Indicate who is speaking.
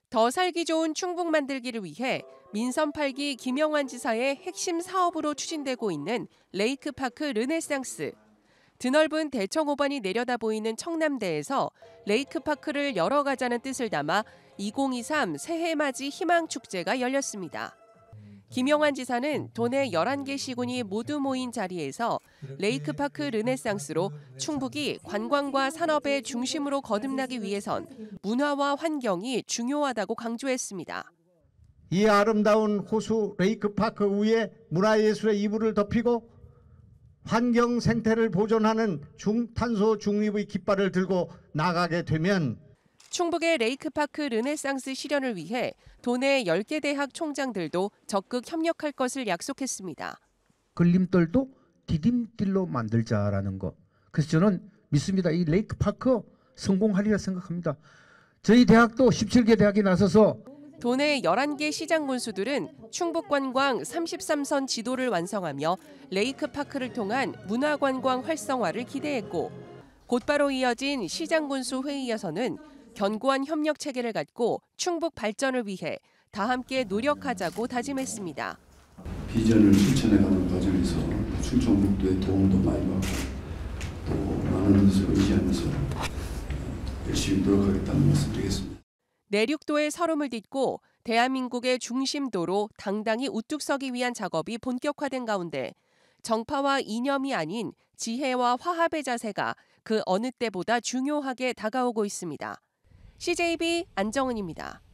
Speaker 1: 더 살기 좋은 충북 만들기를 위해 민선 8기 김영환 지사의 핵심 사업으로 추진되고 있는 레이크파크 르네상스. 드넓은 대청 호반이 내려다 보이는 청남대에서 레이크파크를 열어가자는 뜻을 담아 2023 새해맞이 희망축제가 열렸습니다. 김영환 지사는 도내 11개 시군이 모두 모인 자리에서 레이크파크 르네상스로 충북이 관광과 산업의 중심으로 거듭나기 위해선 문화와 환경이 중요하다고 강조했습니다.
Speaker 2: 이 아름다운 호수 레이크파크 위에 문화예술의 이불을 덮이고 환경 생태를 보존하는 중탄소 중립의 깃발을 들고 나가게 되면
Speaker 1: 충북의 레이크파크 르네상스 실현을 위해 도내 10개 대학 총장들도 적극 협력할 것을 약속했습니다.
Speaker 3: 걸림돌도 디딤길로 만들자라는 거. 그래서 저는 믿습니다. 이 레이크파크 성공하리라 생각합니다. 저희 대학도 17개 대학이 나서서
Speaker 1: 도내 11개 시장 군수들은 충북관광 33선 지도를 완성하며 레이크파크를 통한 문화관광 활성화를 기대했고 곧바로 이어진 시장 군수 회의에서는 견고한 협력 체계를 갖고 충북 발전을 위해 다 함께 노력하자고 다짐했습니다.
Speaker 4: 비전을 실천해가는 과정에서 충청북도의 도움도 많이 받고 또 많은 것을 의지하면서 열심히 노력하겠다는 말씀 드리겠습니다.
Speaker 1: 내륙도의 서름을 딛고 대한민국의 중심도로 당당히 우뚝 서기 위한 작업이 본격화된 가운데 정파와 이념이 아닌 지혜와 화합의 자세가 그 어느 때보다 중요하게 다가오고 있습니다. CJB 안정은입니다.